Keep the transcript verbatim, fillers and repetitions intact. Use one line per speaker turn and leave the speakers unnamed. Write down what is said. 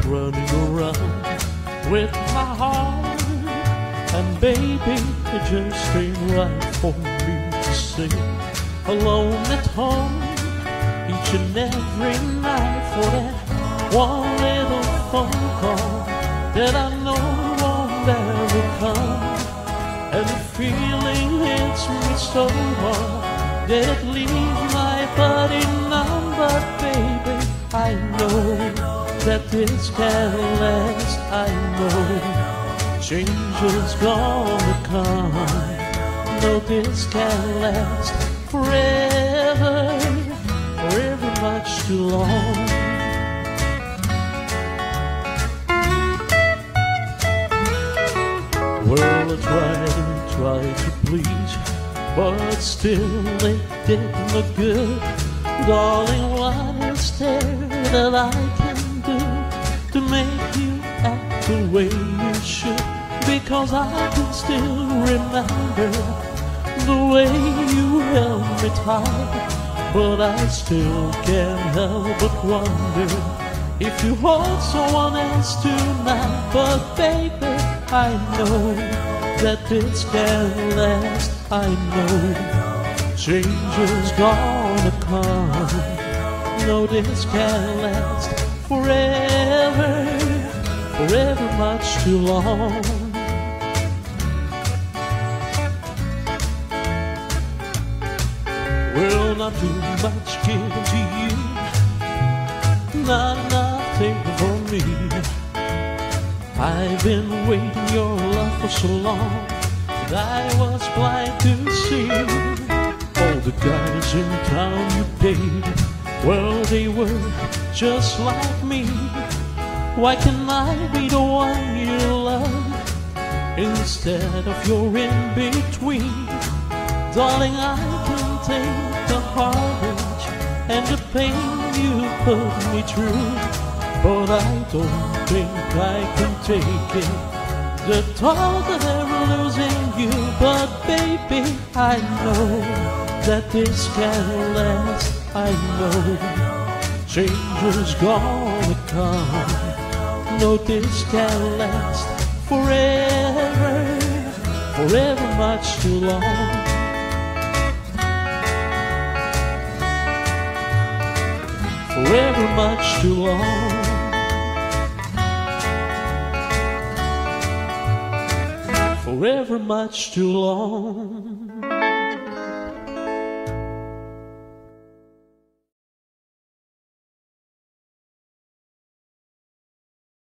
running around with my heart, and baby, it just ain't right for me to sit alone at home each and every night for that one little phone call that I know won't ever come. And the feeling hits me so hard that it leaves my body numb. But baby, I know that this can't last. I know change is gonna come. No, this can't last forever, forever much too long. Well, I tried, tried to please, but still it didn't look good. Darling, what is there that I can do to make you act the way you should? Because I can still remember the way you held me tight, but I still can't help but wonder if you hold someone else tonight. But baby, I know that this can't last. I know change is gonna come. No, this can't last forever, forever much too long. Well, not too much given to you, not nothing for me. I've been waiting your love for so long that I was blind to see all the guys in town you dated. Well, they were just like me. Why can't I be the one you love instead of your in-between? Darling, I can take the heartache and the pain you put me through, but I don't think I can take it, the thought of ever losing you. But baby, I know that this can't last. I know change is gonna come. No, this can't last forever, forever much too long. Forever much too long. Forever much too long.